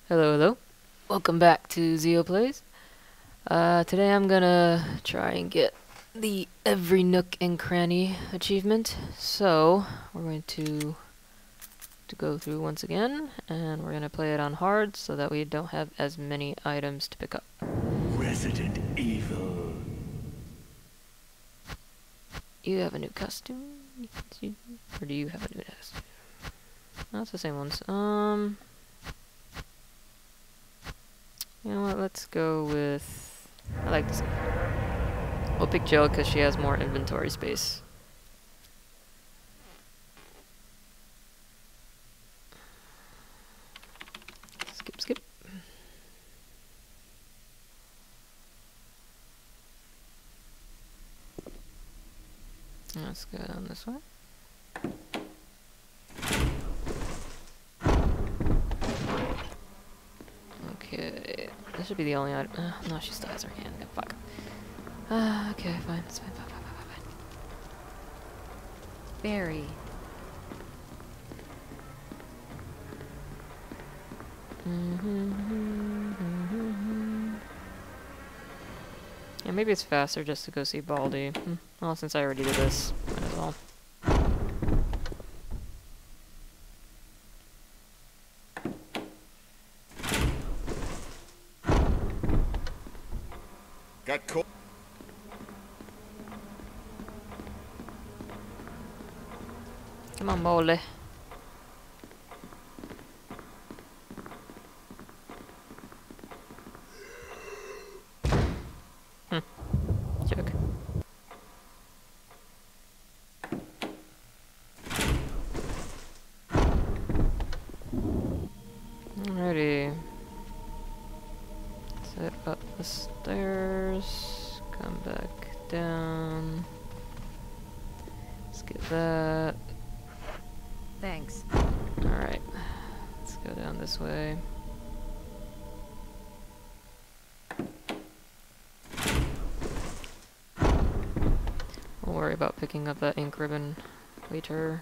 Hello, hello. Welcome back to Zeo Plays. Today I'm gonna try and get the Every Nook and Cranny achievement. So, we're going to go through once again, and we're gonna play it on hard so that we don't have as many items to pick up. Resident Evil. You have a new costume? Or do you have a new costume? No, it's the same ones. You know what, let's go with... I like this one. We'll pick Jill because she has more inventory space. Skip. Let's go down this way. Okay, this should be the only item. No, she still has her hand. Fuck. Okay, fine. It's fine. Barry. Yeah, maybe it's faster just to go see Baldy. Well, since I already did this, might as well. Got caught. Come on, Baldy. Joke. Alrighty. Set up the stairs. Come back down. Skip that. Thanks. Alright. Let's go down this way. We'll worry about picking up that ink ribbon later.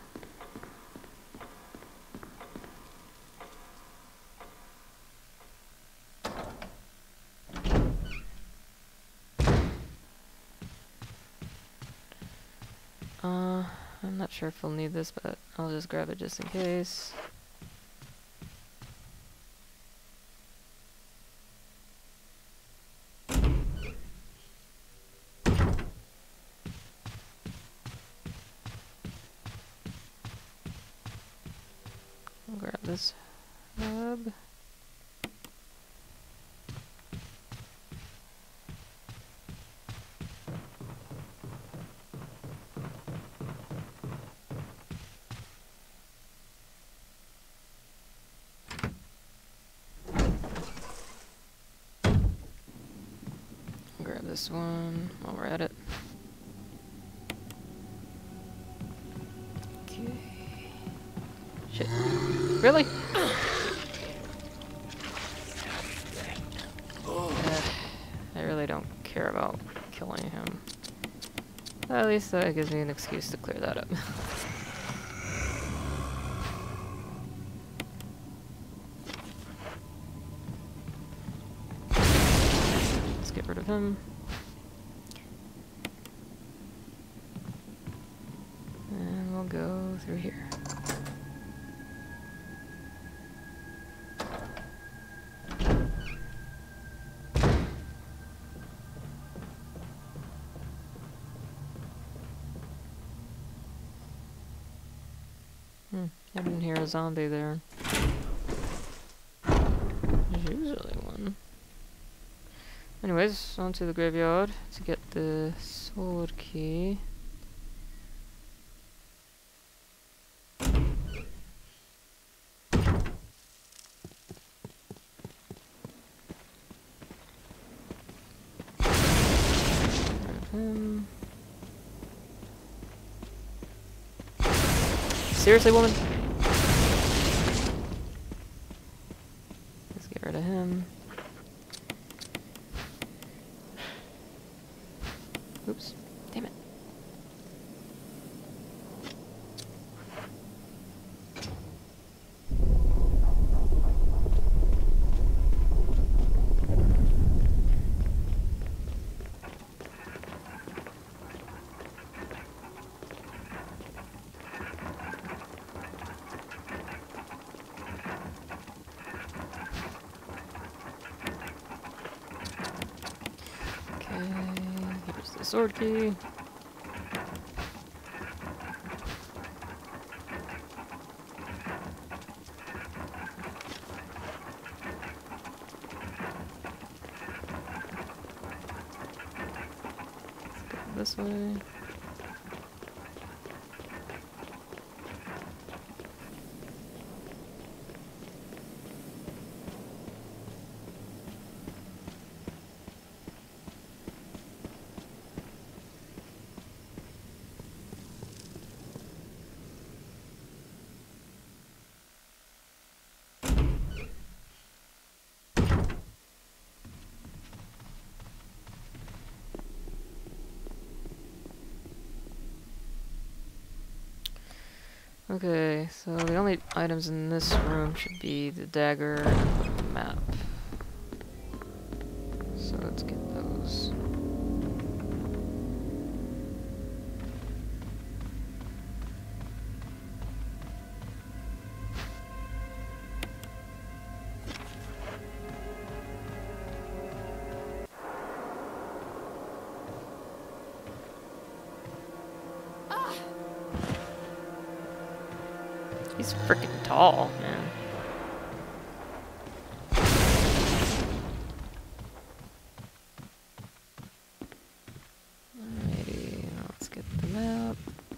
I'm not sure if we'll need this, but I'll just grab it just in case. I'll grab this hub. Grab this one while we're at it. Okay. Shit. Really? I really don't care about killing him. At least that gives me an excuse to clear that up. Let's get rid of him. And we'll go through here. I didn't hear a zombie there. There's usually one. Anyways, on to the graveyard to get the sword key. Seriously, woman? Let's get rid of him. Oops. Damn it. sword key. This way. Okay, so the only items in this room should be the dagger and the map. So let's get those. He's freaking tall, man. Alrighty, now let's get the map.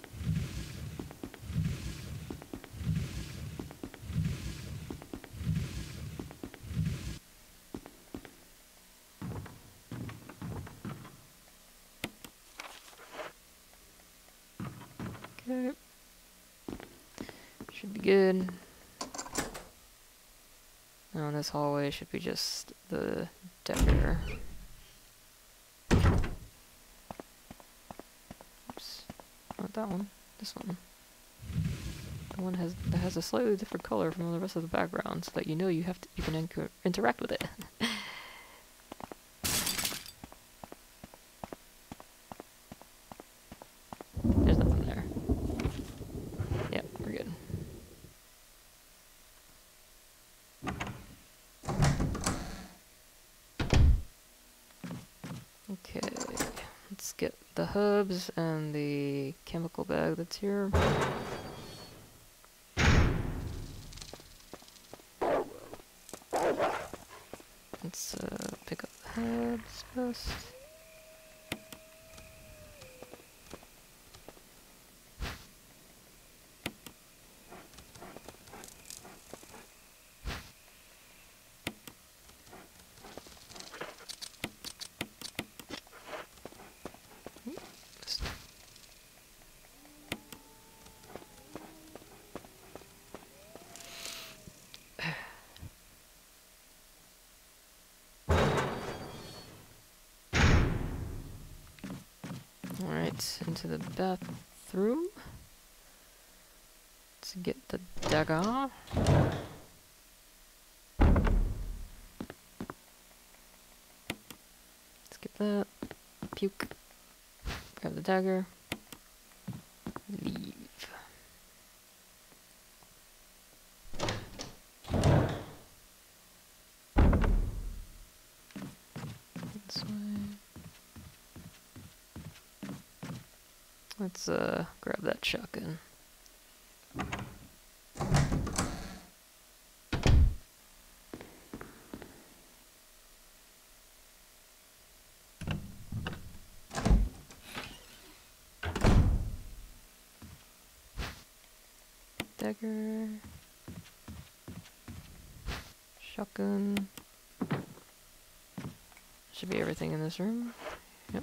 Okay. Should be good. Now this hallway should be just the dagger. Oops. Not that one. This one. The one that has a slightly different color from the rest of the background, so that you know you can interact with it. There's nothing there. Yep, we're good. Okay, let's get the hubs and the chemical bag that's here. Let's pick up the hubs first. Alright, into the bathroom. Let's get the dagger. Let's get that. Puke. Grab the dagger. Leave. This way. Let's grab that shotgun. Dagger. Shotgun. Should be everything in this room. Yep.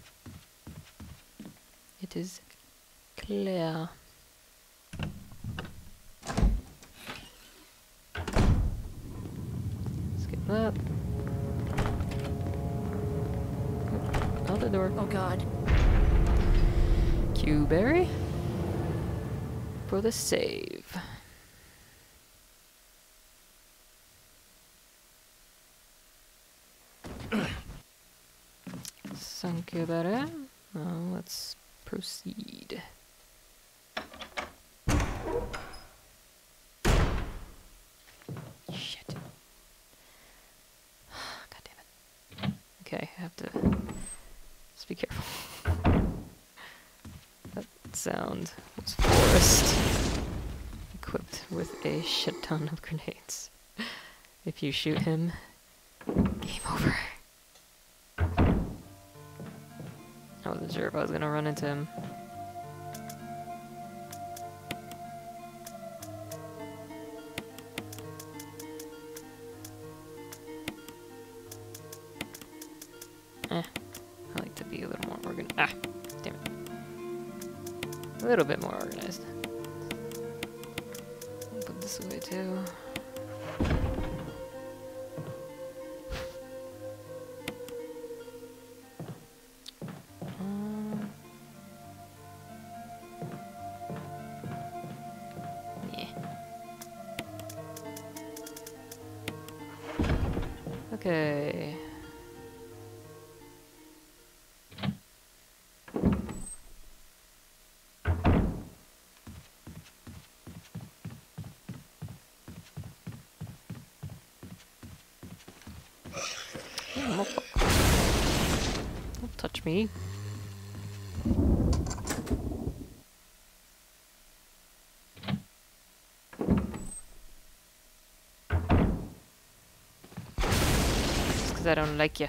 It is clear. Let's get that. Oop, out the door. Oh god. Q-berry. For the save. Thank you, berry. Now let's proceed. Shit. God damn it. Okay, I have to just be careful. sound was Forrest, equipped with a shit ton of grenades. If you shoot him, game over. I wasn't sure if I was gonna run into him. I like to be a little more organized. Ah, damn it. A little bit more organized. I'll put this away too. Yeah. Okay. Don't touch me. It's 'cause I don't like you.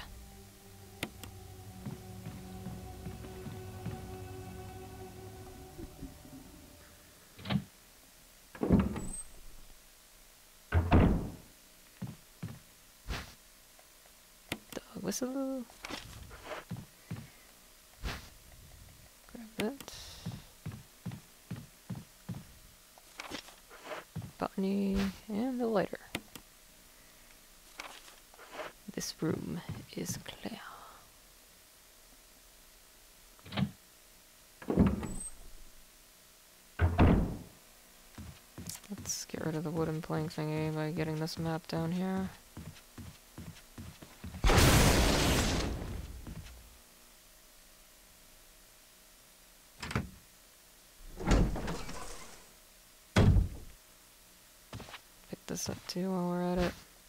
Dog whistle. Grab that. Botany and the lighter. This room is clear. Let's get rid of the wooden plank thingy by getting this map down here. Pick this up too while we're at it.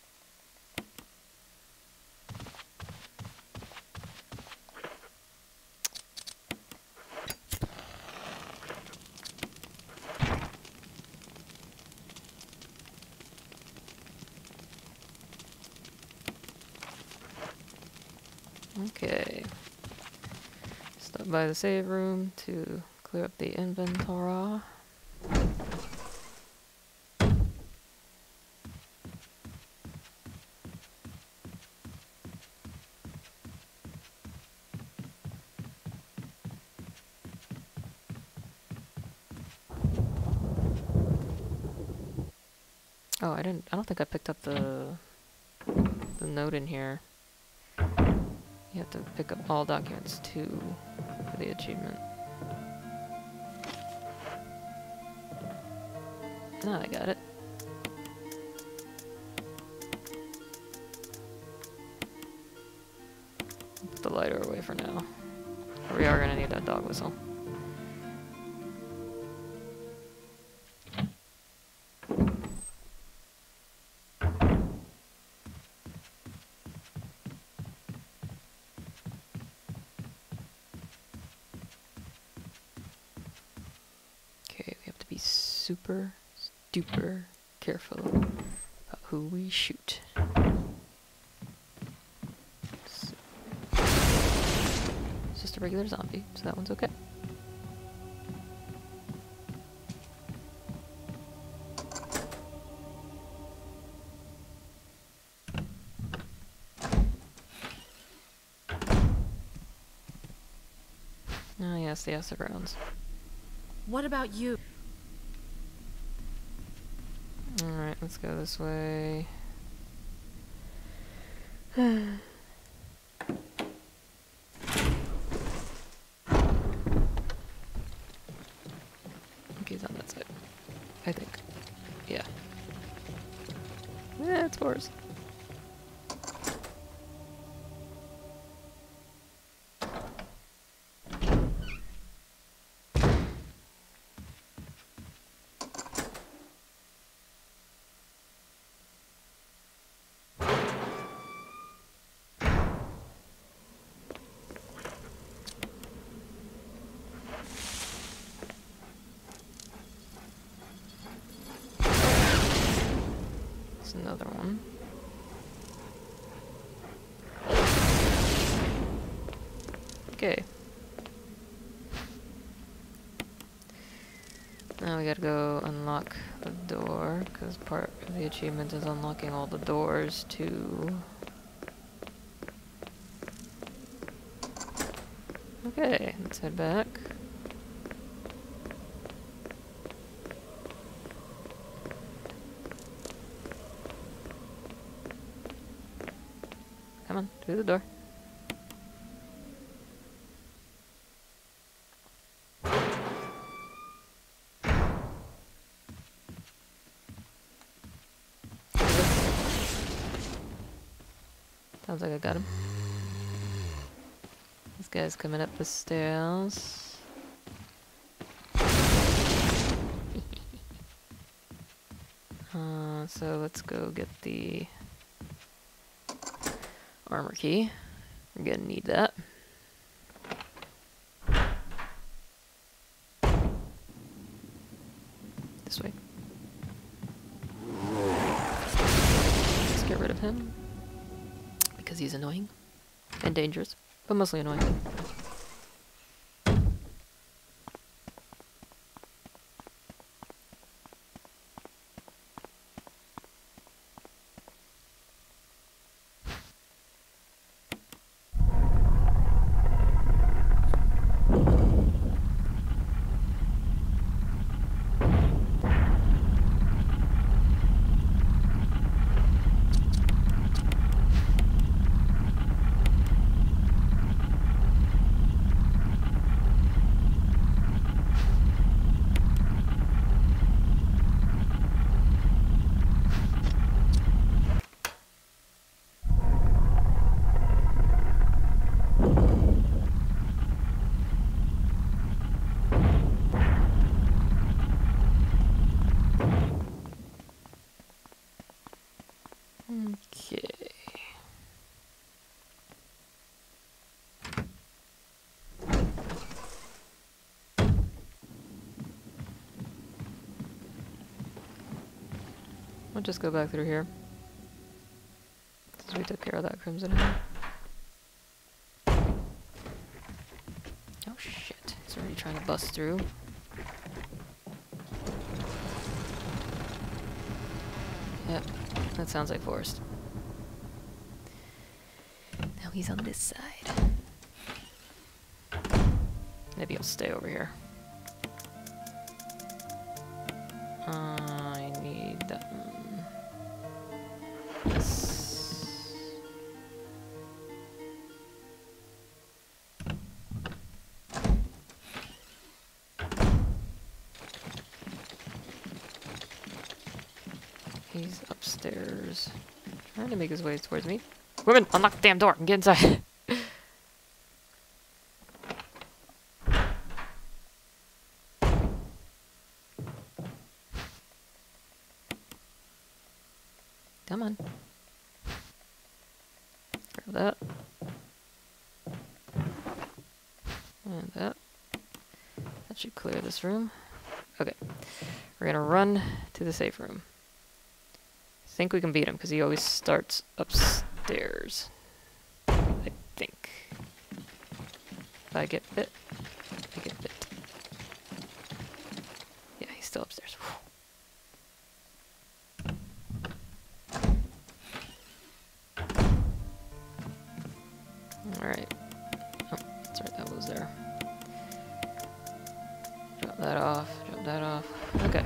Okay. Stop by the save room to clear up the inventory. Oh, I don't think I picked up the note in here. You have to pick up all documents too for the achievement. Now I got it. Put the lighter away for now. We are gonna need that dog whistle. Super duper careful about who we shoot. So, it's just a regular zombie, so that one's okay. Oh yes, the acid rounds. What about you? Alright, let's go this way. He's on that side. I think. Yeah. Yeah, it's Forrest. There's another one. Okay. Now we gotta go unlock the door, because part of the achievement is unlocking all the doors to... Okay, let's head back. Come on, through the door. Sounds like I got him. This guy's coming up the stairs. So let's go get the armor key. We're gonna need that. This way. Let's get rid of him. Because he's annoying. And dangerous. But mostly annoying. Okay. I'll just go back through here. Since we took care of that Crimson Head. Oh shit, he's already trying to bust through. Yep, that sounds like Forrest. Now he's on this side. Maybe he'll stay over here. I need that one. Yes. He's upstairs. Trying to make his way towards me. Women, unlock the damn door and get inside. Come on. Grab that. And that. That should clear this room. Okay. We're gonna run to the safe room. I think we can beat him because he always starts upstairs. I think. If I get bit, I get bit. Yeah, he's still upstairs. Alright. Oh, that's right, that was there. Drop that off, drop that off. Okay.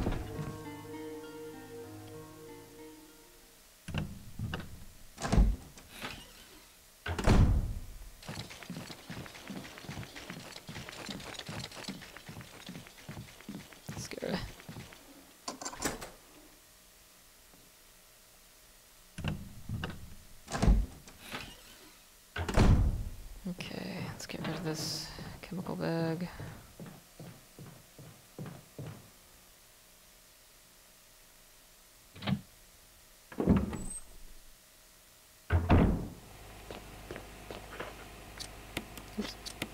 Scary. Okay, let's get rid of this chemical bag. Oops.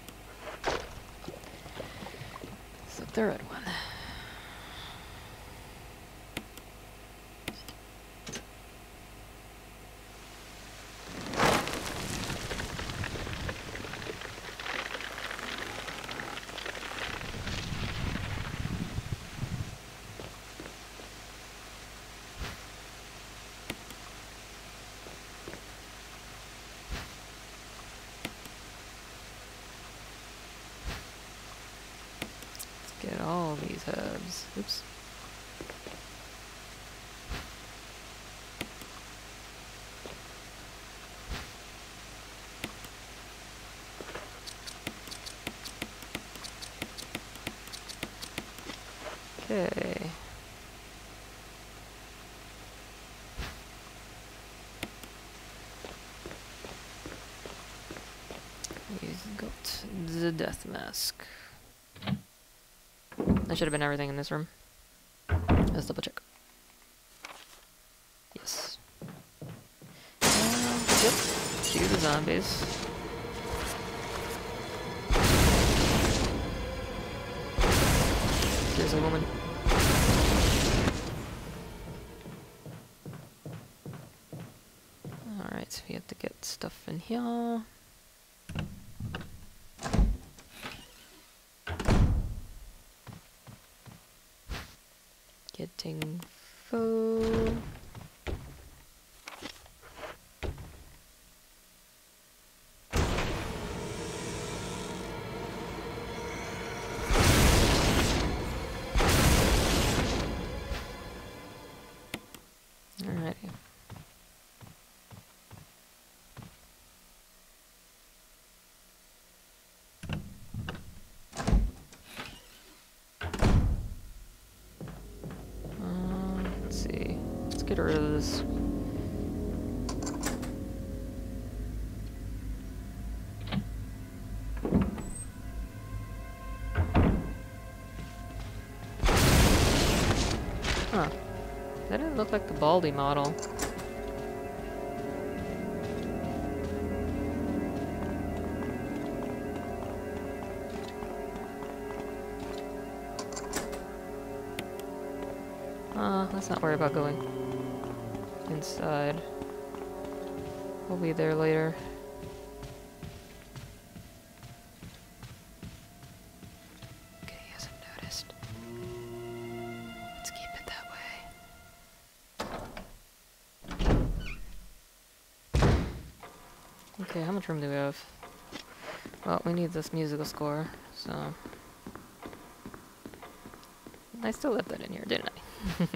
It's the third one. Oops. Okay. He's got the death mask. That should have been everything in this room. Let's double check. Yes. Yep. Shoot the zombies. There's a woman. Alright, so we have to get stuff in here. Getting food. Alrighty. Let's see. Let's get rid of this. Huh. That didn't look like the Baldy model. Let's not worry about going inside. We'll be there later. Okay, he hasn't noticed. Let's keep it that way. Okay, how much room do we have? Well, we need this musical score, so... I still left that in here, didn't I?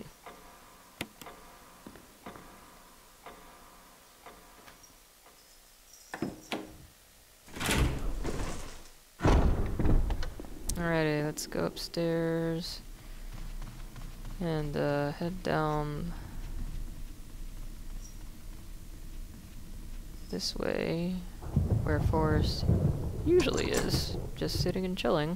Alrighty, let's go upstairs and head down this way where Forrest usually is, just sitting and chilling.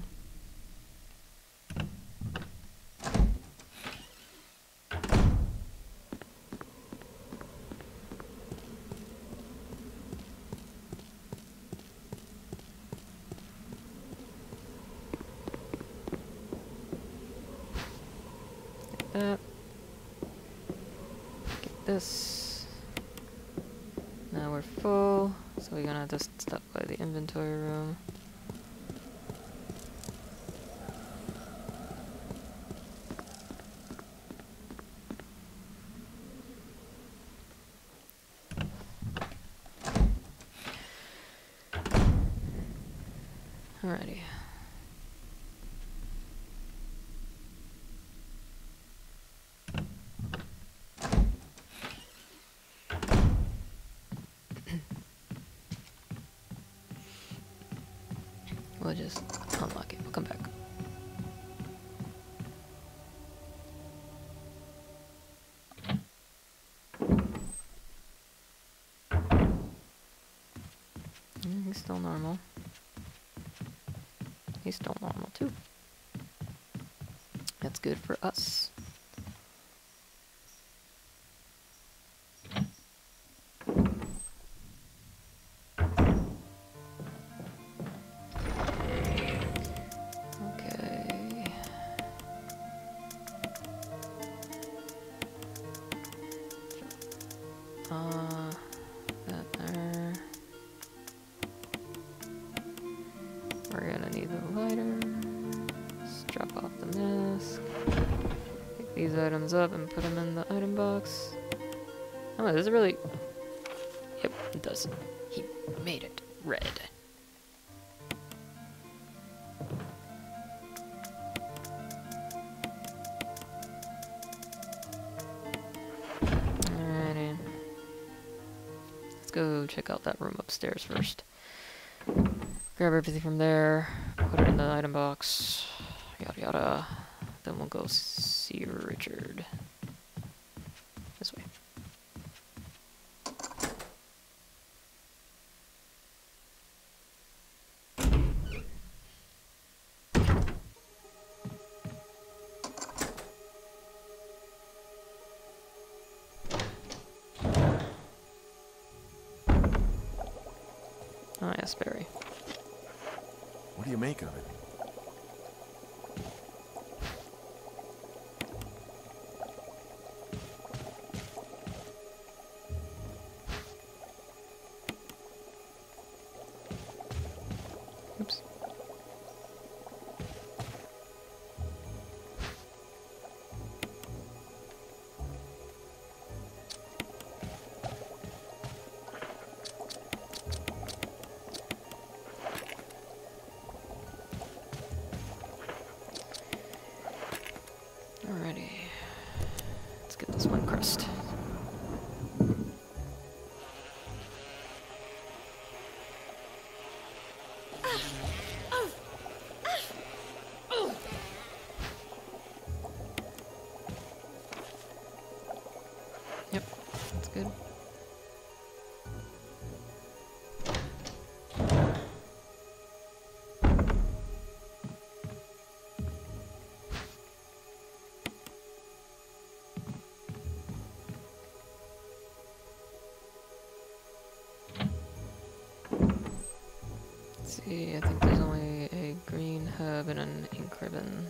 That. Get this. Now we're full, so we're gonna have to stop by the inventory room. Alrighty. We'll just unlock it. We'll come back. He's still normal. He's still normal too. That's good for us. Okay. That there. We're gonna need the lighter. Let's drop off the mask. Pick these items up and put them in the item box. Oh, this is really... Yep, it does. He made it red. go check out that room upstairs first. Grab everything from there, put it in the item box, yada yada. Then we'll go see Richard. This way. Oh yes, Barry. What do you make of it? Oops. Alrighty. Let's get this one crust. Yep, that's good. Let's see, I think there's only a green hub and an ink ribbon.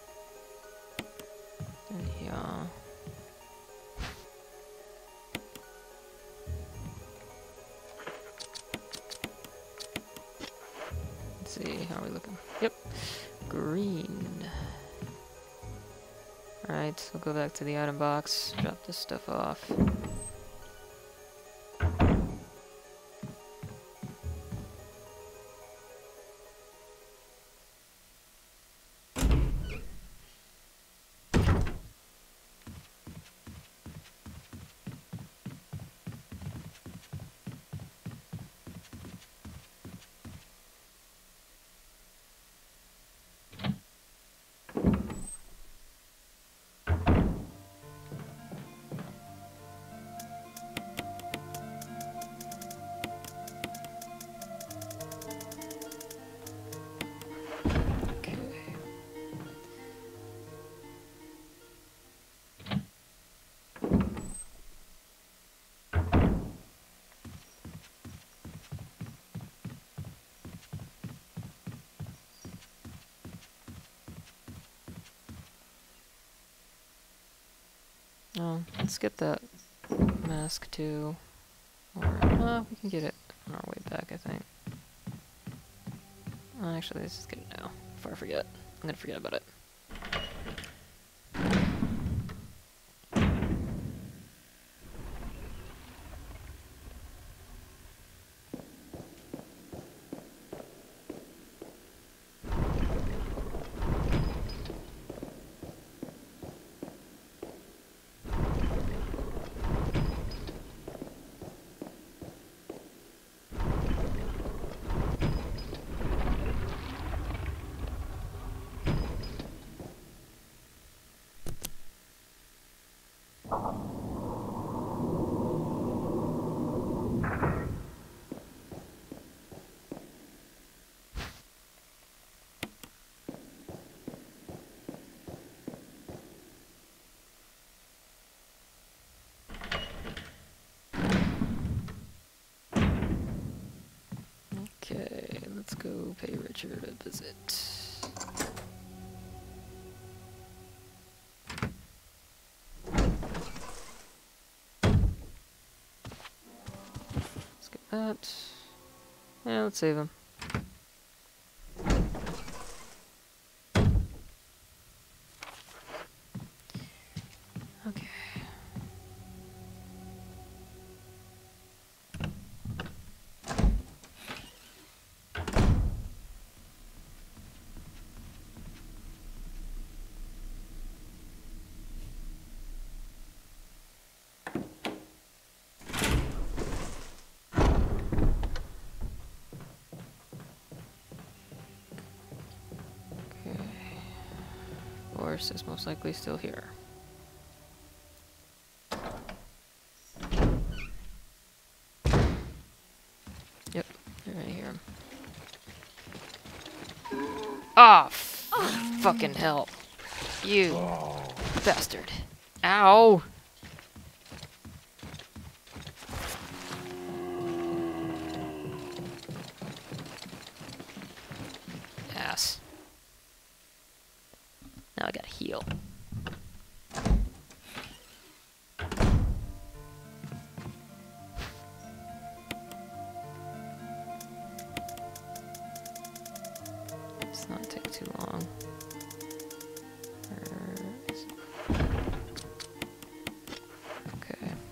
And yeah. Let's see, how are we looking? Yep, green. Alright, so we'll go back to the item box, drop this stuff off. Okay. Oh, let's get that mask too. Or, we can get it on our way back, I think. Actually, let's just get it now, before I forget. I'm gonna forget about it. Okay, let's go pay Richard a visit. Let's get that. Yeah, let's save him. Okay. Forrest is most likely still here. Yep, I hear him. Ah, fucking hell. You bastard. Ow! Ass. Now I gotta heal. Let's not take too long. Okay.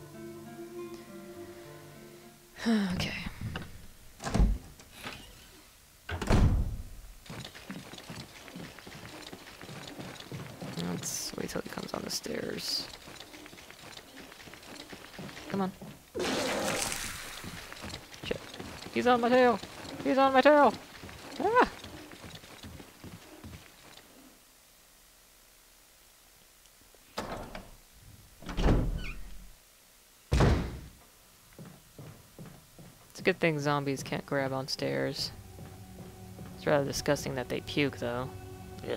Okay. Let's wait till he comes on the stairs. Come on. Shit. He's on my tail! He's on my tail! Ah! It's a good thing zombies can't grab on stairs. It's rather disgusting that they puke, though. Yeah.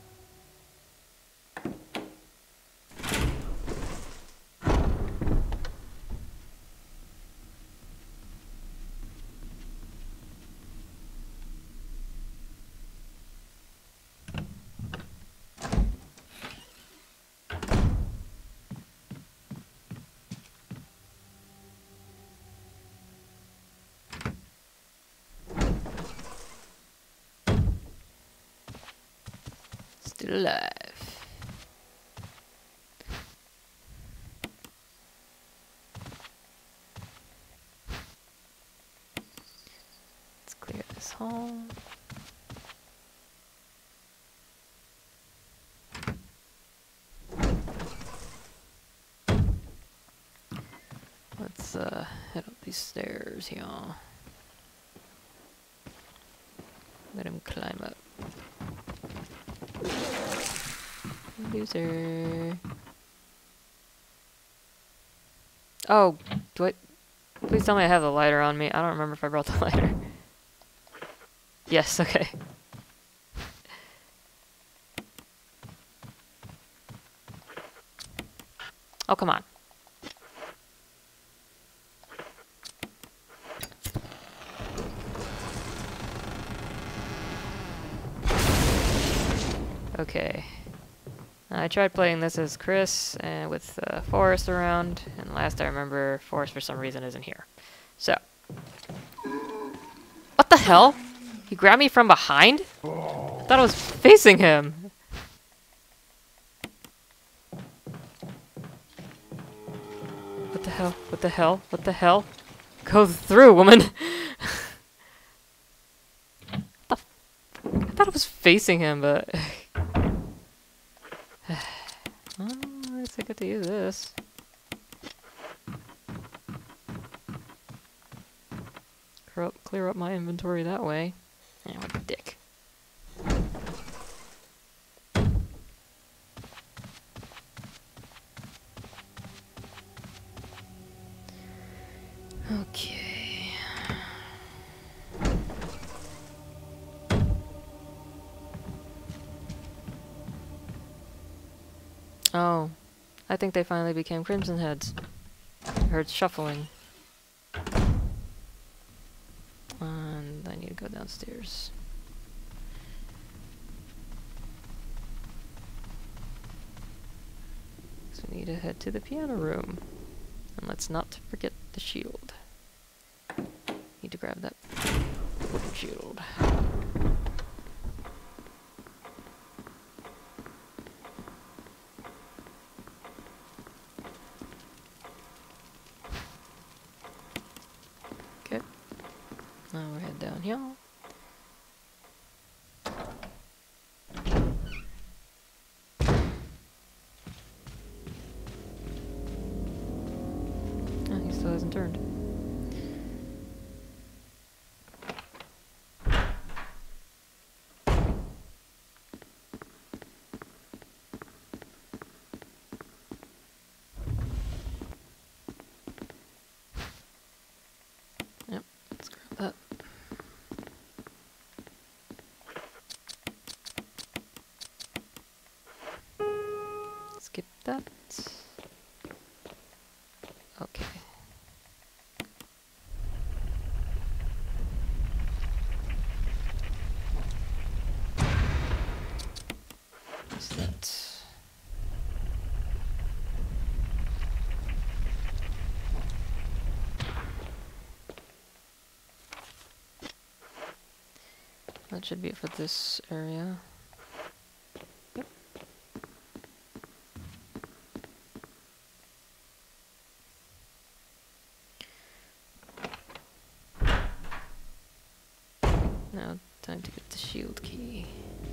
Still alive. Let's clear this hall. Let's head up these stairs here. Let him climb up. Loser. Oh, do I? Please tell me I have the lighter on me. I don't remember if I brought the lighter. Yes, okay. Oh, come on. Okay. I tried playing this as Chris and with Forrest around, and last I remember, Forrest for some reason isn't here. So. What the hell? He grabbed me from behind? I thought I was facing him. What the hell? What the hell? What the hell? Go through, woman! I thought I was facing him, but... Well, I guess I get to use this. Clear up my inventory that way. Yeah, what a dick. Okay. Oh, I think they finally became Crimson Heads. I heard shuffling. And I need to go downstairs. So we need to head to the piano room. And let's not forget the shield. Need to grab that wooden shield. Okay. Now we'll head down here. Oh, he still hasn't turned. That should be it for this area. Yep. Now, time to get the shield key.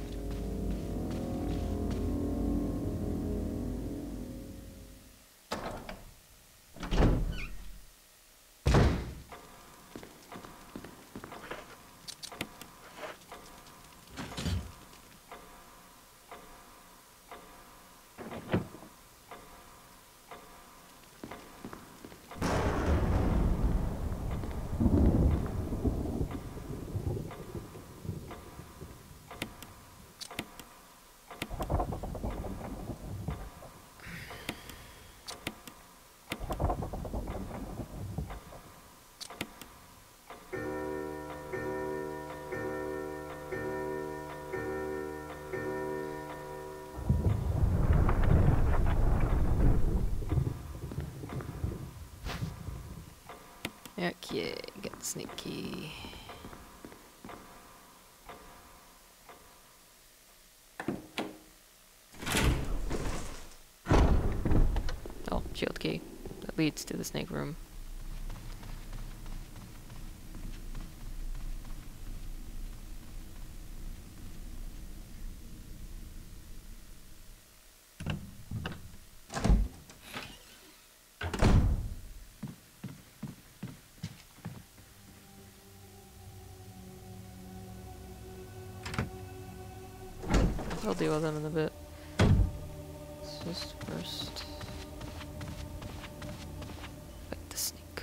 Okay, get the sneak key. Oh, shield key. That leads to the snake room. I'll deal with them in a bit. Let's just first fight the snake.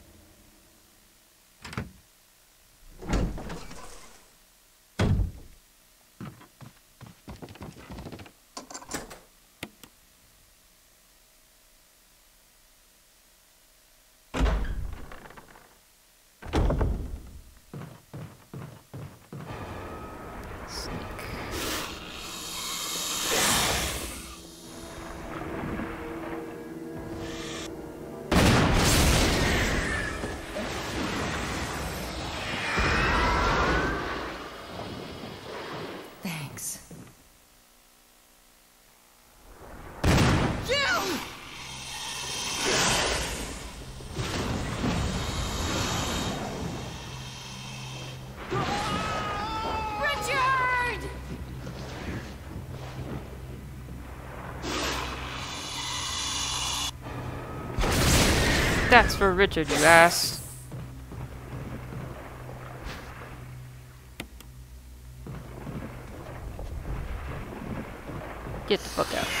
Snake. Thanks. Richard! That's for Richard, you ass. Get the fuck out.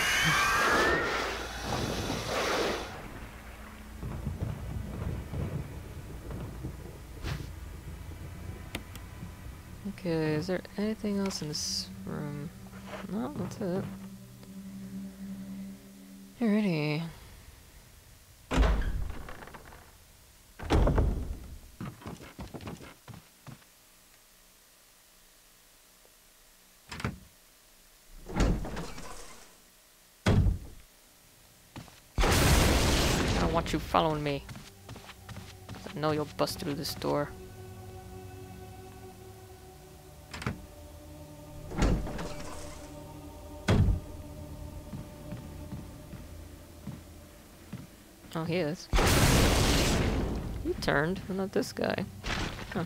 Okay, is there anything else in this room? No, that's it. Alrighty. I don't want you following me. I know you'll bust through this door. Oh, he is. You turned, but not this guy. Huh.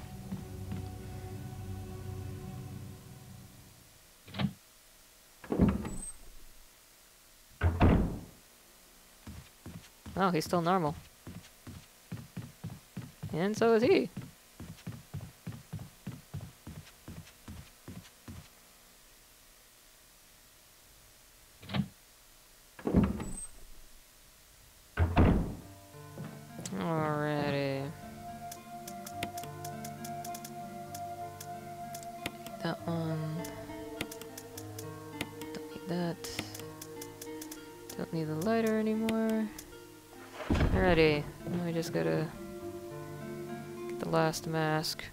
Oh, he's still normal. And so is he. Alrighty. That one. Don't need that. Don't need the lighter anymore. Alrighty. Now we just gotta get the last mask.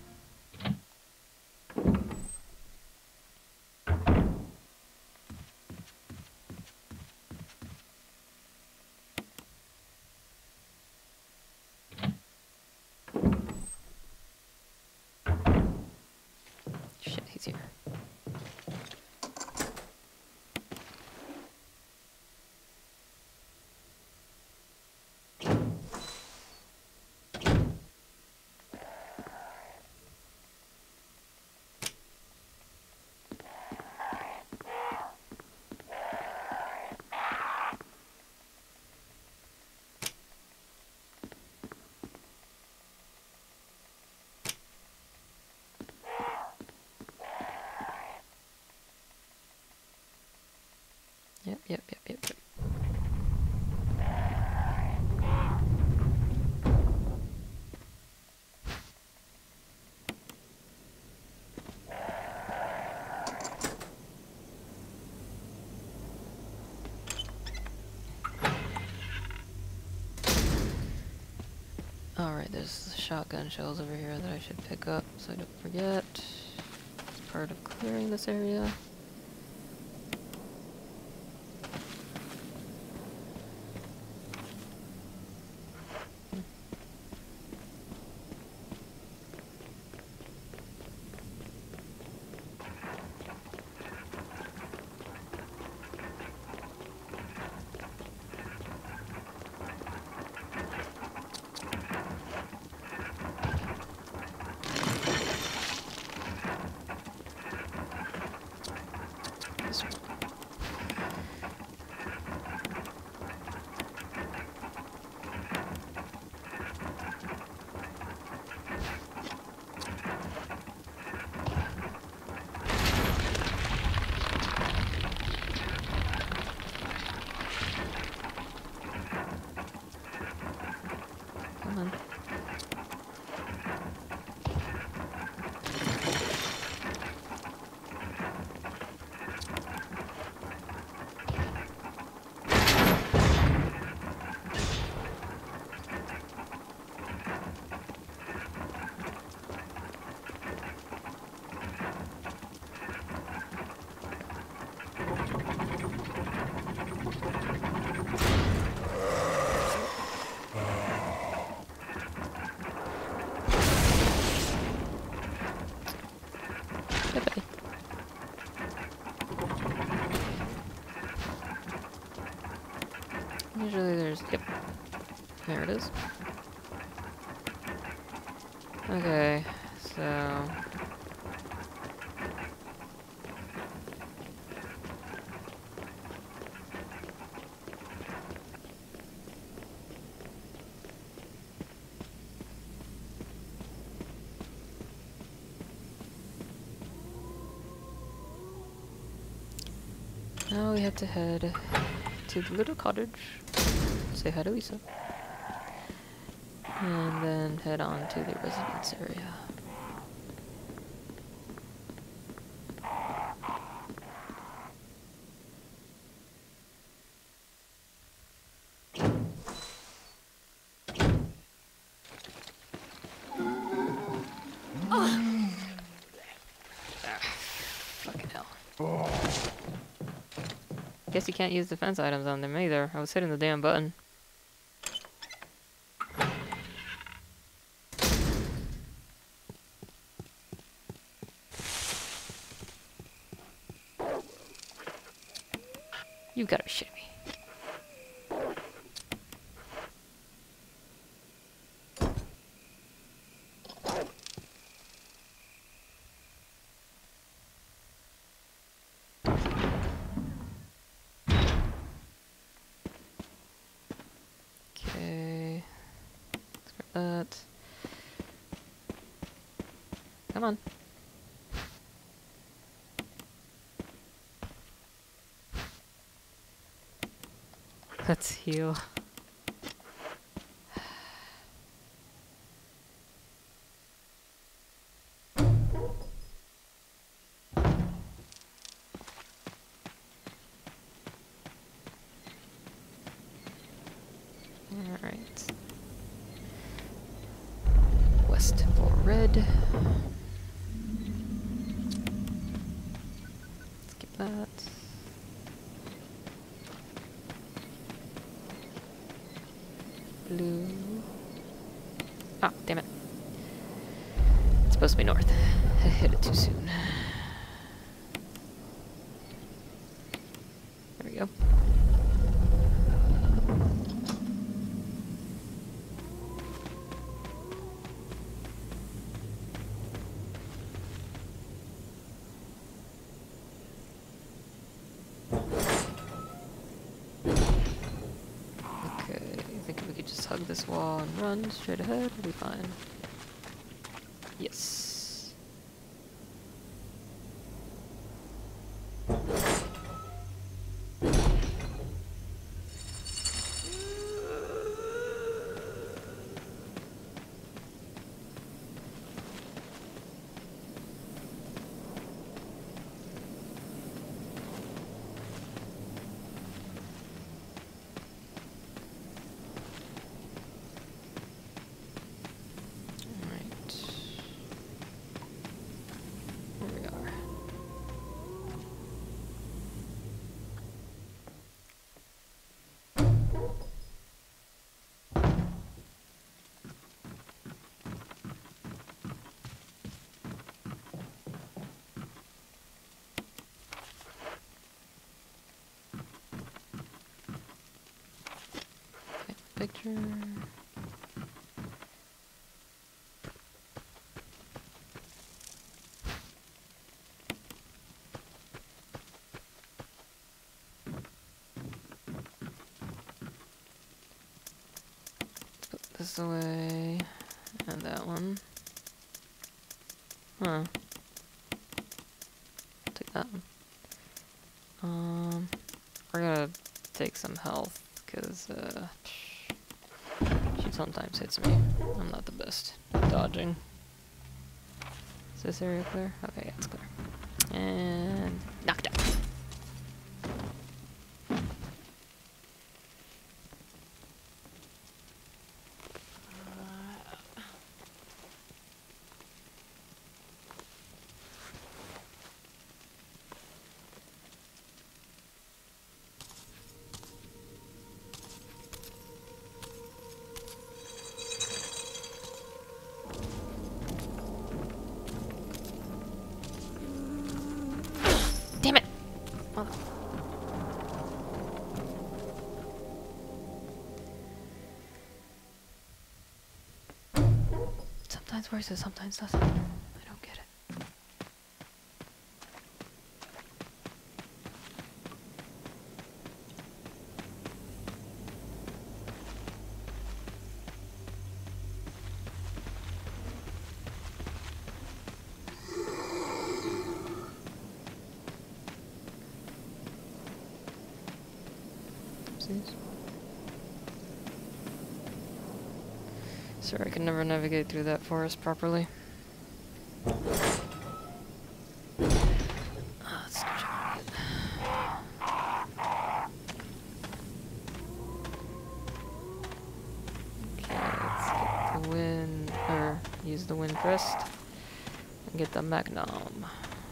Shit, he's Yep, yep, yep, yep. Alright, there's shotgun shells over here that I should pick up so I don't forget. It's part of clearing this area. This one. Come on. Bye-bye. Usually there's... Yep. There it is. Okay, so... Now we have to head to the little cottage, say hi to Lisa, and then head on to the residence area. Fucking hell. Guess you can't use defense items on them either. I was hitting the damn button. You gotta be shitting me. Okay. That. Come on. Let's heal. Alright. West for red. Skip that. Blue. Ah, damn it. It's supposed to be north. I hit it too soon. There we go. Hug this wall and run straight ahead, we'll be fine. Yes. Sure. Put this away, and that one. Huh. Take that one. We're gonna take some health, because, she sometimes hits me. I'm not the best at dodging. Is this area clear? Okay, yeah, it's clear. And knocked out. Damn it! Mother. Sometimes works and sometimes doesn't. I don't get it. Oopsies. Sorry, I can never navigate through that forest properly. Let's try it. Okay, let's get the wind, or use the wind crest, and get the magnum.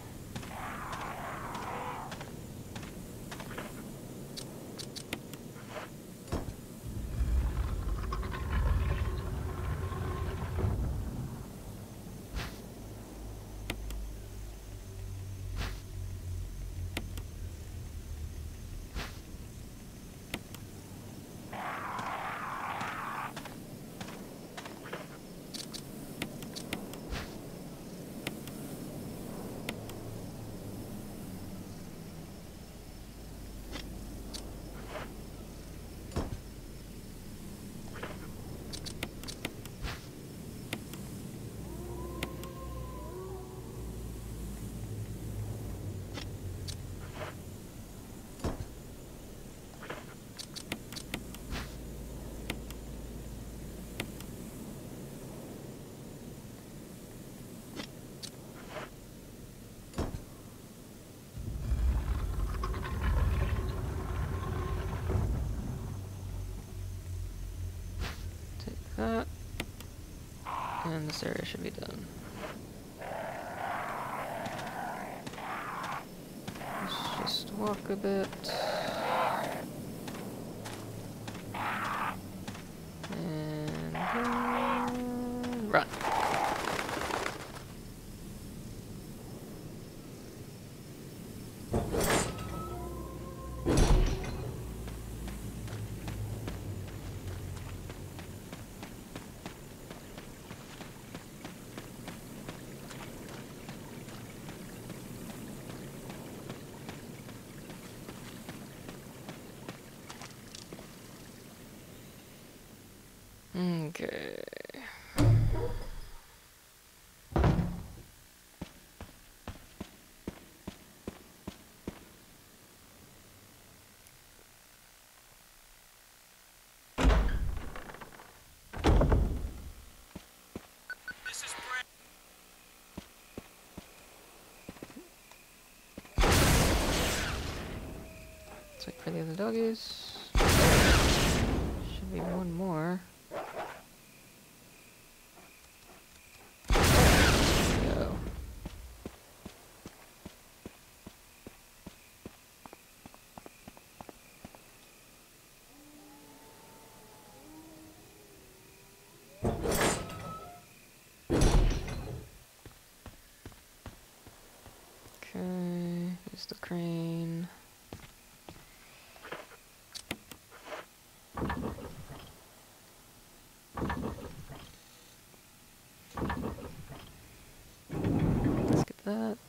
That. And this area should be done. Let's just walk a bit. And run. Okay. Let's wait for the other doggies. Should be one more. Go. Okay, here's the crane. that.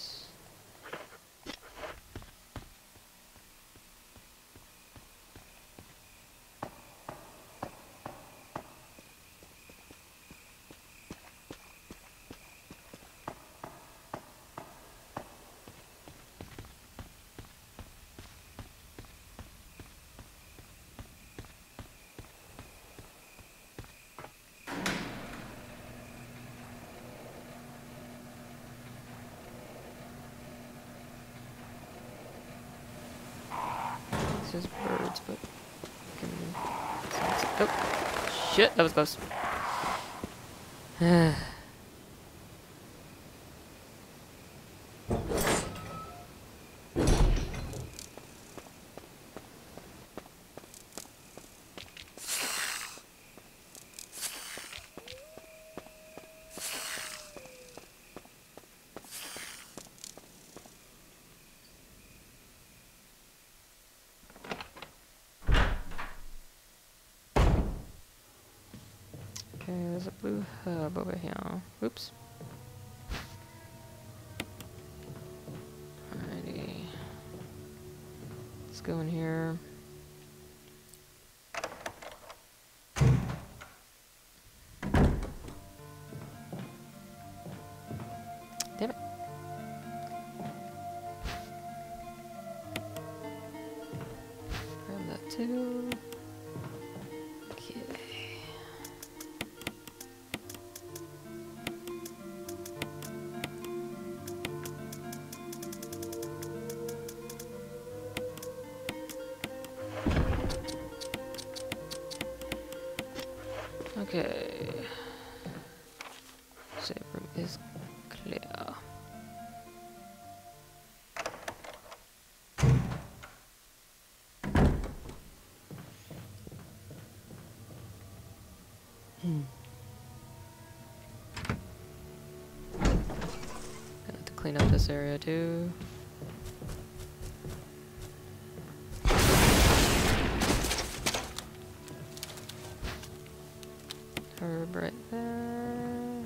This is birds, but oh shit, that was close. Okay, there's a blue hub over here. Oops. Alrighty. Let's go in here. Damn it. Grab that too. Okay. Okay. Save room is clear. Gonna have to clean up this area too. Herb right there.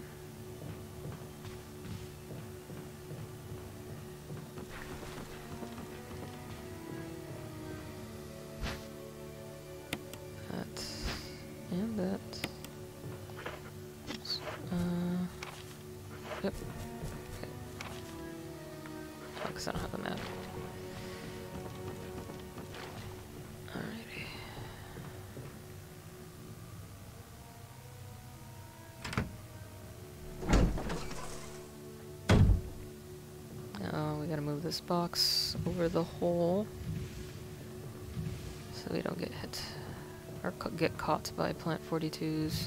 That and that. Yep. Okay. Oh, 'cause I don't have the map. Alrighty. Now we gotta move this box over the hole so we don't get hit or get caught by Plant 42's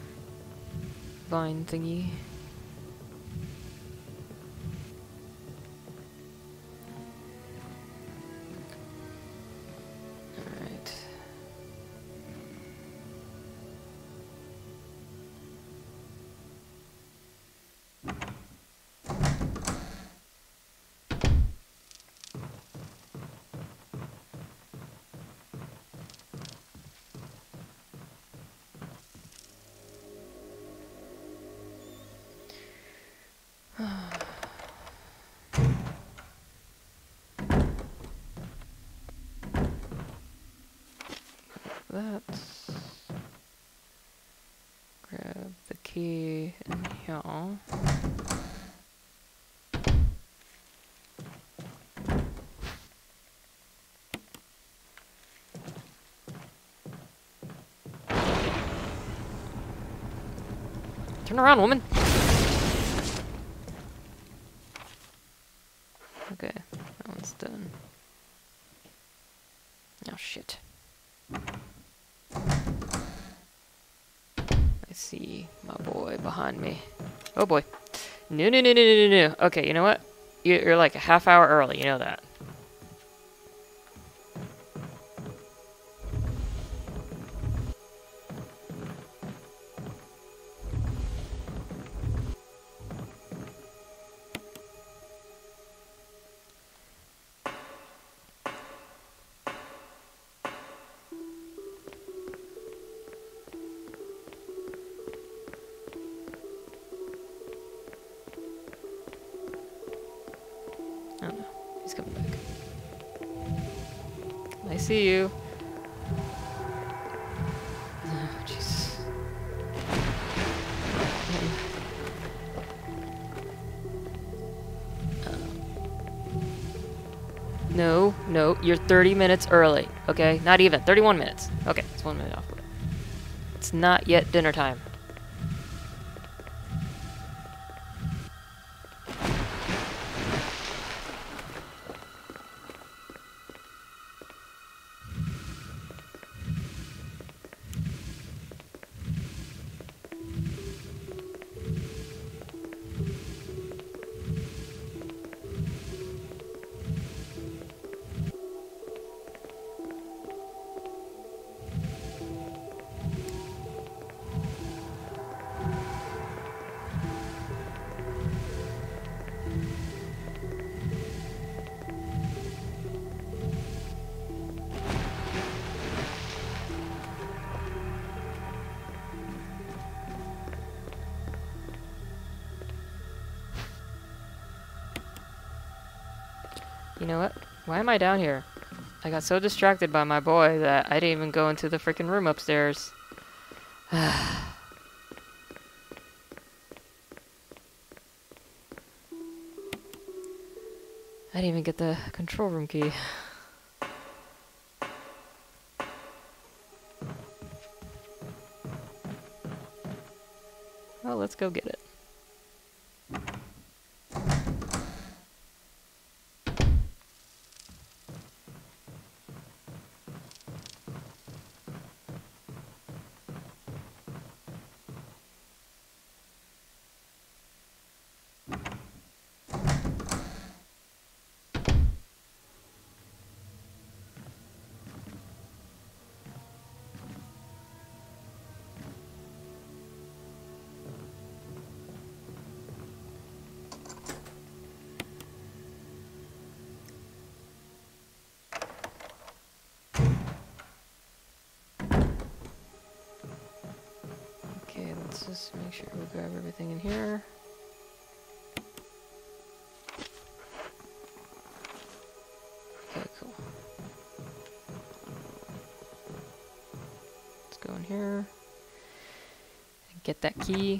vine thingy. Alright. That. Grab the key in here. Turn around, woman! Okay, that one's done. Oh shit. I see my boy behind me. Oh boy. No, no, no, no, no, no, no. Okay, you know what? You're like a half hour early, you know that. see you. Oh, Jesus. No, no, you're 30 minutes early, okay? Not even, 31 minutes. Okay, it's 1 minute off. It's not yet dinner time. You know what? Why am I down here? I got so distracted by my boy that I didn't even go into the freaking room upstairs. I didn't even get the control room key. Well, let's go get it. Okay, let's just make sure we grab everything in here. Okay, cool. Let's go in here and get that key.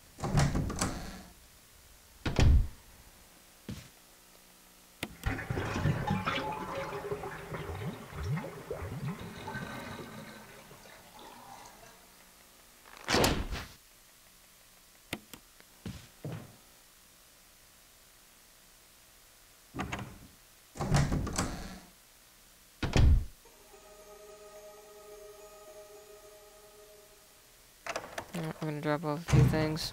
We're gonna drop off a few things.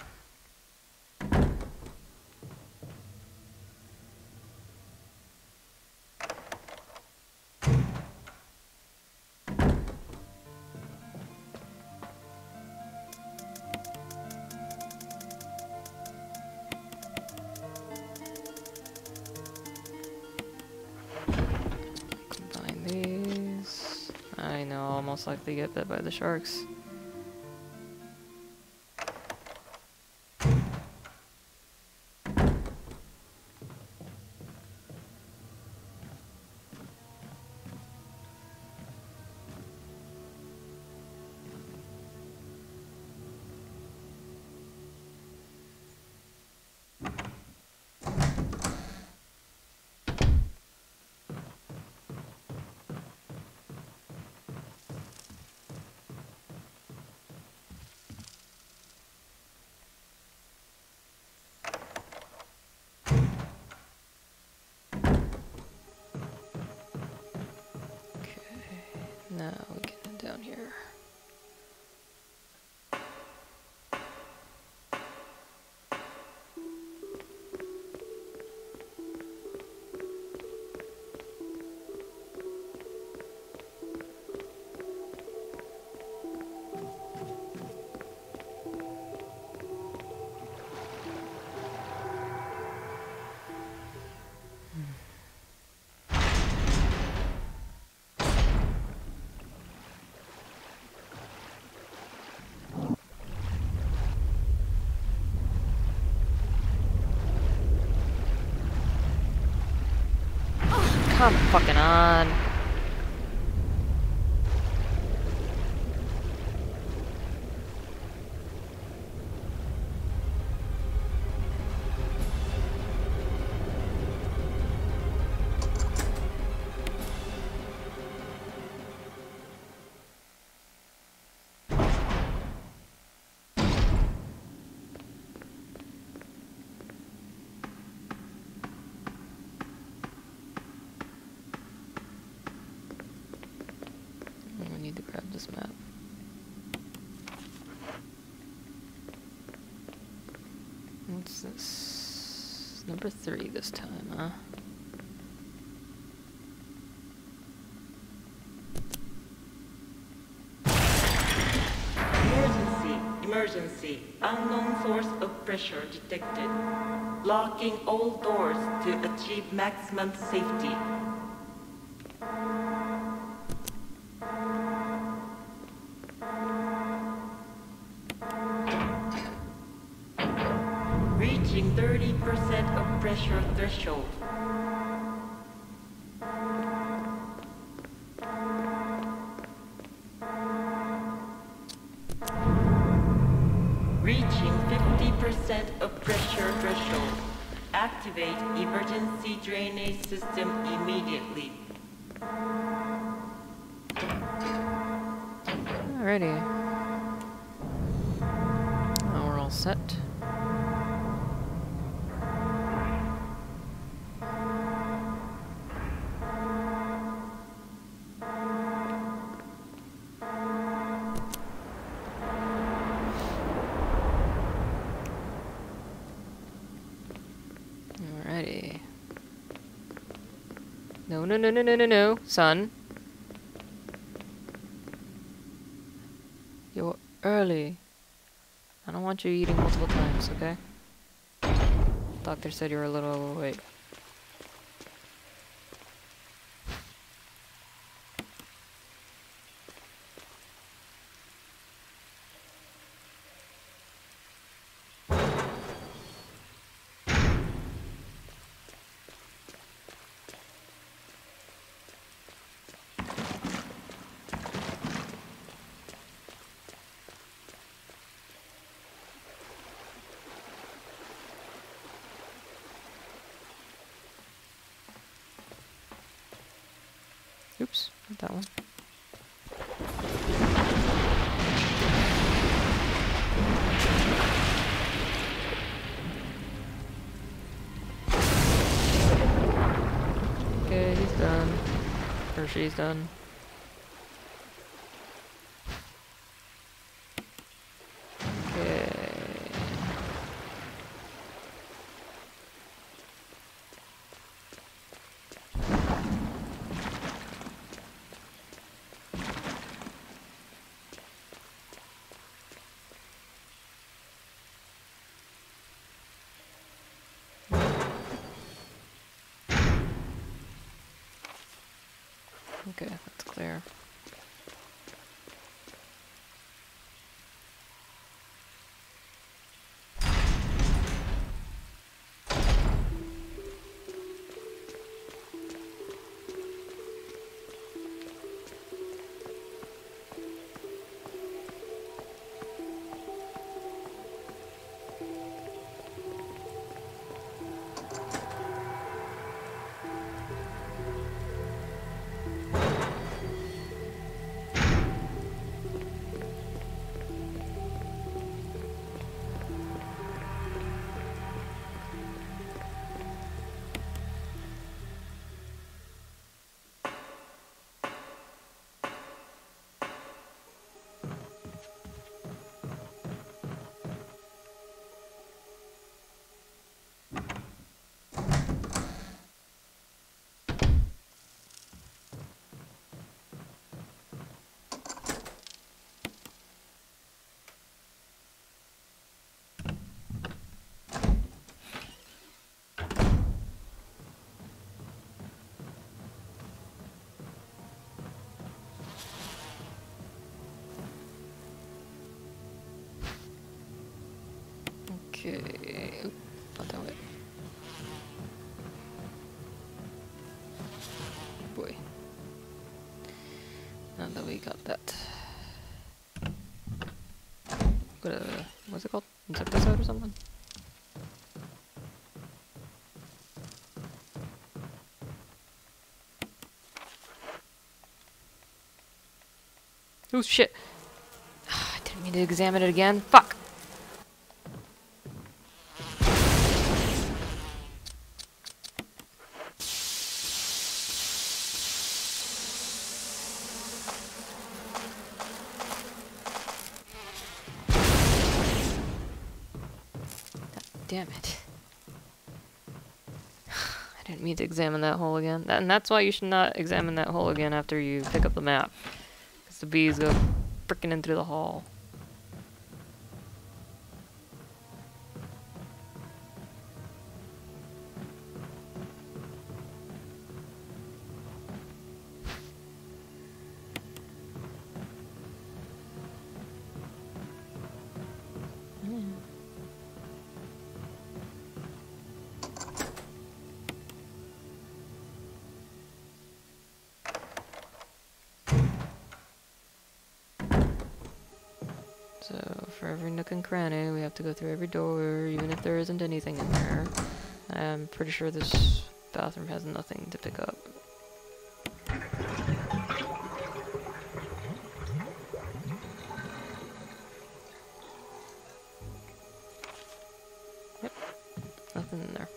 Combine these. I know, I'll most likely get bit by the sharks. Now we get down here. Come fucking on. What's this? Number 3 this time, huh? Emergency, emergency. Unknown source of pressure detected. Locking all doors to achieve maximum safety. Reaching 30% of pressure threshold. Reaching 50% of pressure threshold. Activate emergency drainage system immediately. Alrighty. Now we're all set. Alrighty. No, no, no, no, no, no, no, son. You're early. I don't want you eating multiple times, okay? Doctor said you were a little overweight. Oops, not that one. Okay, he's done. Or she's done. Okay. Okay, that's clear. Okay. Oop, not that way. Boy. Now that we got that. What's it called? Insecticide or something? Oh shit! I didn't mean to examine it again. Fuck! Damn it. I didn't mean to examine that hole again. And that's why you should not examine that hole again after you pick up the map. Because the bees go frickin' in through the hall. So, for every nook and cranny, we have to go through every door, even if there isn't anything in there. I'm pretty sure this bathroom has nothing to pick up. Yep, nothing in there.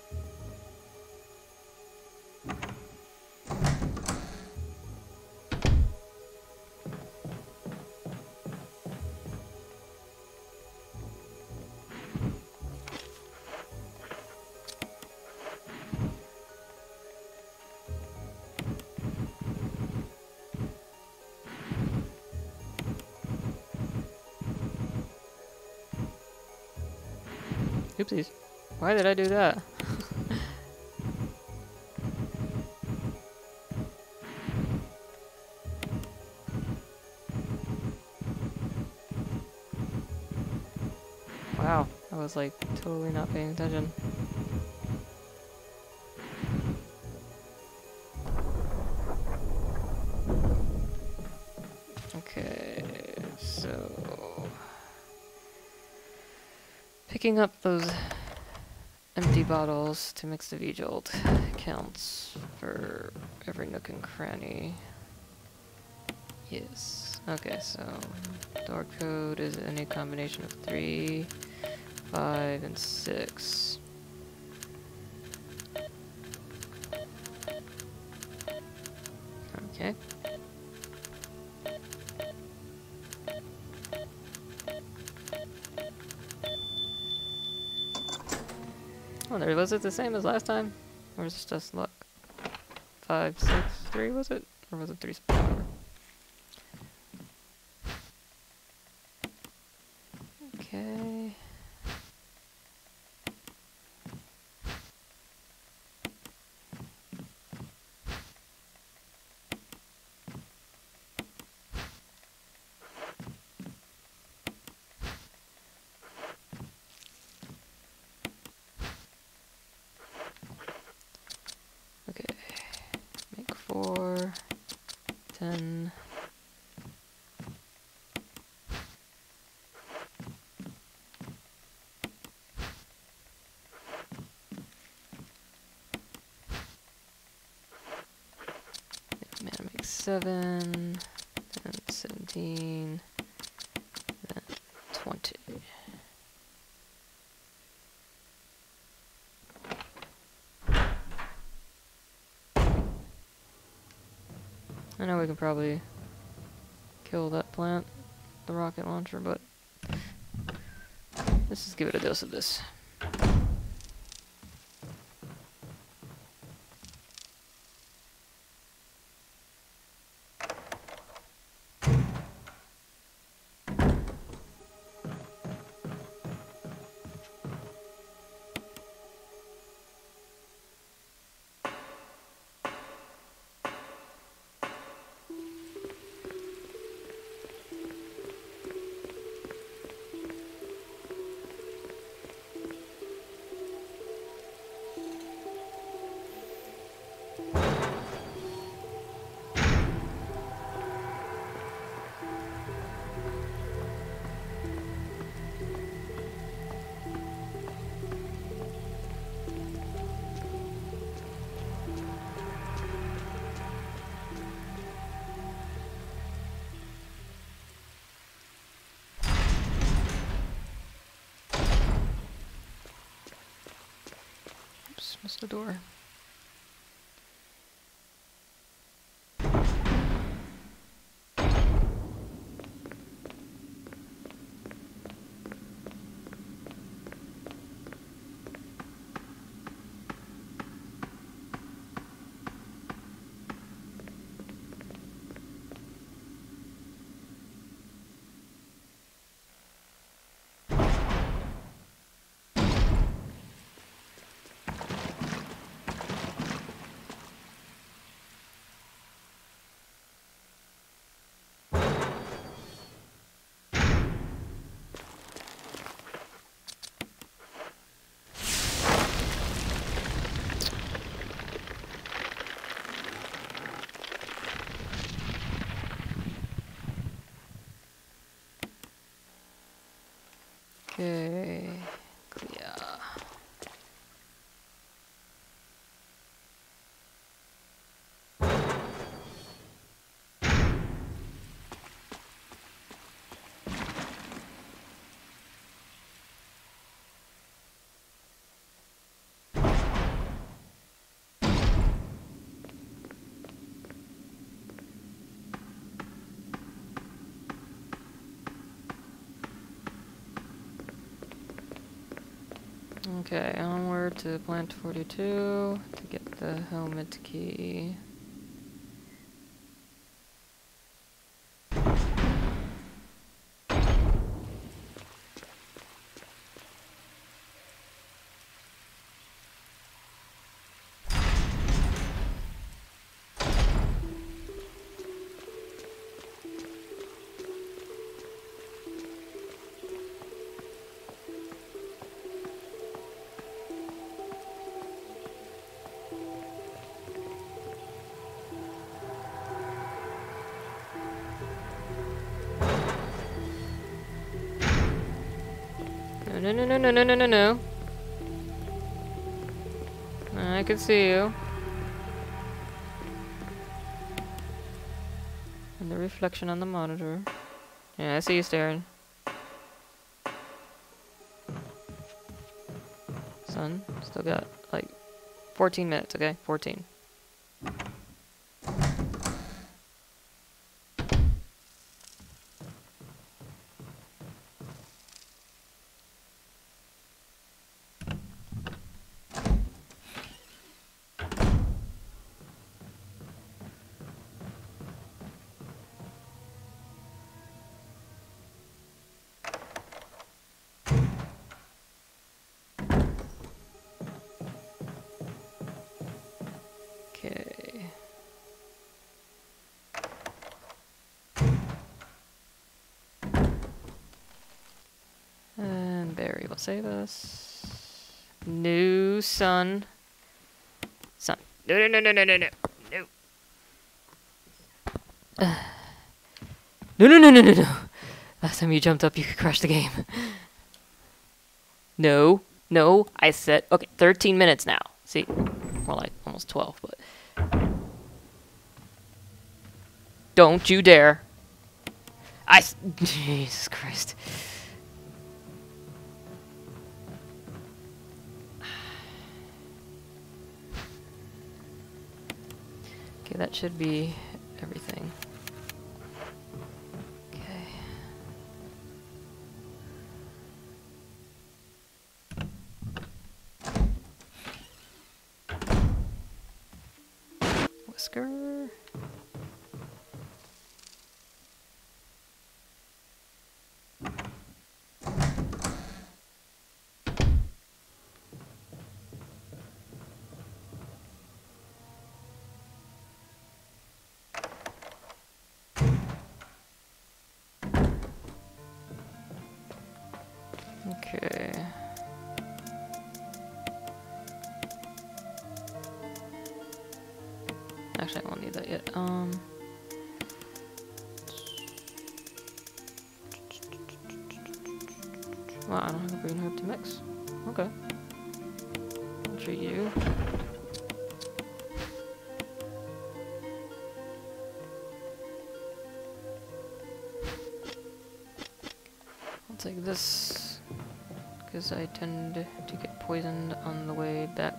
Oopsies. Why did I do that? Wow, I was like totally not paying attention. Okay, so picking up those empty bottles to mix the V-Jolt counts for every nook and cranny. Yes. Okay, so door code is any combination of 3, 5, and 6. Okay. Oh, there was it the same as last time? Or was this just luck? 5, 6, 3 was it? Or was it 3, 4? Okay. Okay. Make 4, 10. Mana makes 7, then 17, then 20. I know we can probably kill that plant, the rocket launcher, but let's just give it a dose of this. Oops, missed the door. Okay. Clear. Okay, onward to plant 42 to get the helmet key. No, no, no, no, no, no, no, no. I can see you. And the reflection on the monitor. Yeah, I see you staring. Son, still got like 14 minutes, okay? 14. Okay. And Barry will save us. No, son. Son. No, no, no, no, no, no, no. No. No, no, no, no, no, no. Last time you jumped up, you could crash the game. No. No, I said... Okay, 13 minutes now. See? More like almost 12, but... Don't you dare. Jesus Christ. Okay, that should be everything. Okay. Whisker. Okay. Actually, I won't need that yet. Wow, I don't have a green herb to mix. Okay. I'll treat you. I'll take this, because I tend to get poisoned on the way back.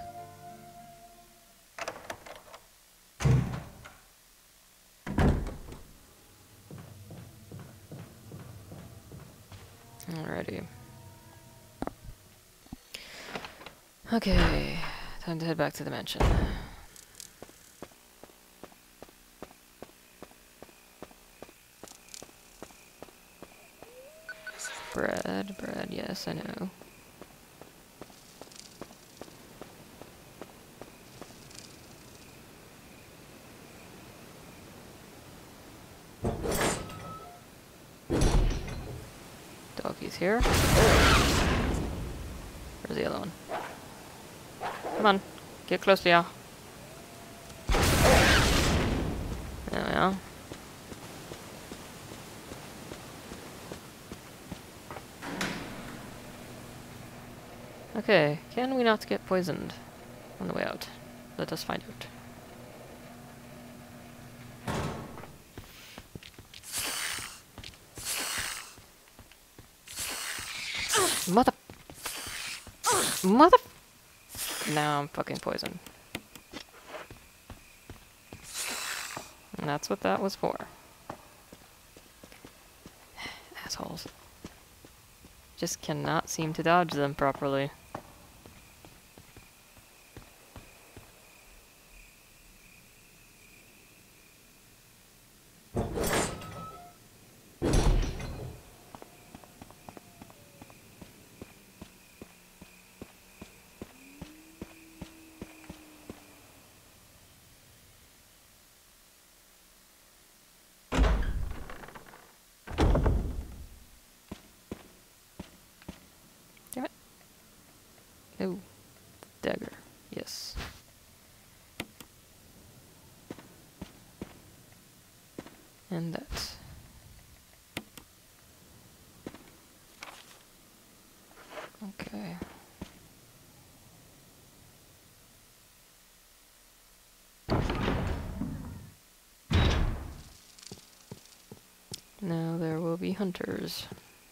Alrighty. Okay, time to head back to the mansion. Bread, yes, I know. Doggy's here. Where's the other one? Come on, get close to ya. There we are. Okay, can we not get poisoned on the way out? Let us find out. Mother... Mother... Now I'm fucking poisoned. And that's what that was for. Assholes. Just cannot seem to dodge them properly. Damn it. Oh, dagger. Yes. And that. Okay. Now there will be hunters.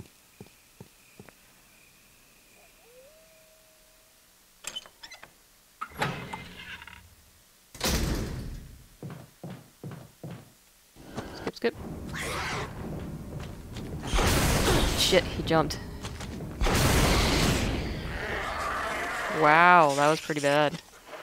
Skip, skip. Shit, he jumped. Wow, that was pretty bad.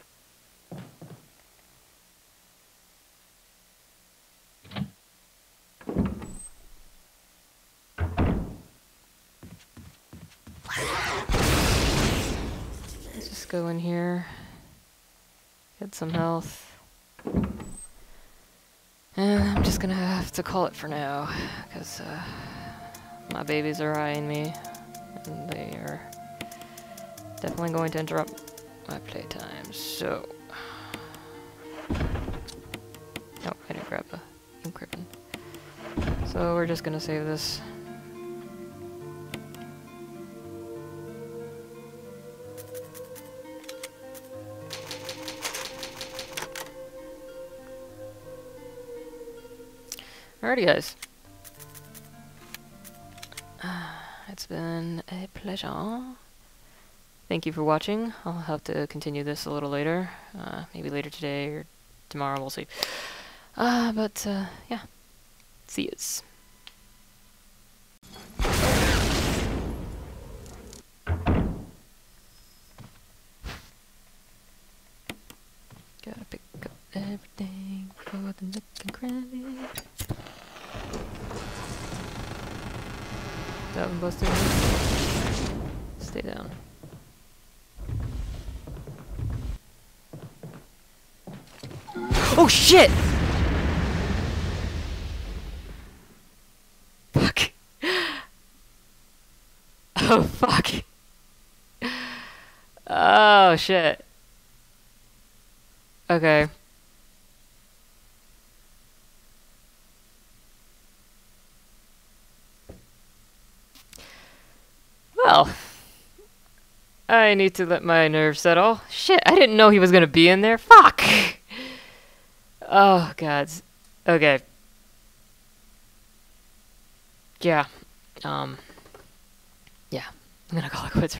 Let's just go in here. Get some health. And I'm just gonna have to call it for now, because my babies are eyeing me, and they are definitely going to interrupt my playtime, so... Oh, I didn't grab the ink ribbon. So we're just gonna save this. Alrighty, guys. It's been a pleasure. Thank you for watching. I'll have to continue this a little later. Maybe later today or tomorrow, we'll see. Yeah. See yous. Gotta pick up everything for the nook and cranny. That one busted. Stay down. Oh shit! Fuck. Oh fuck. Oh shit. Okay. Well, I need to let my nerves settle. Shit, I didn't know he was gonna be in there. Fuck! Oh, gods. Okay. Yeah. Yeah. I'm gonna call it quits.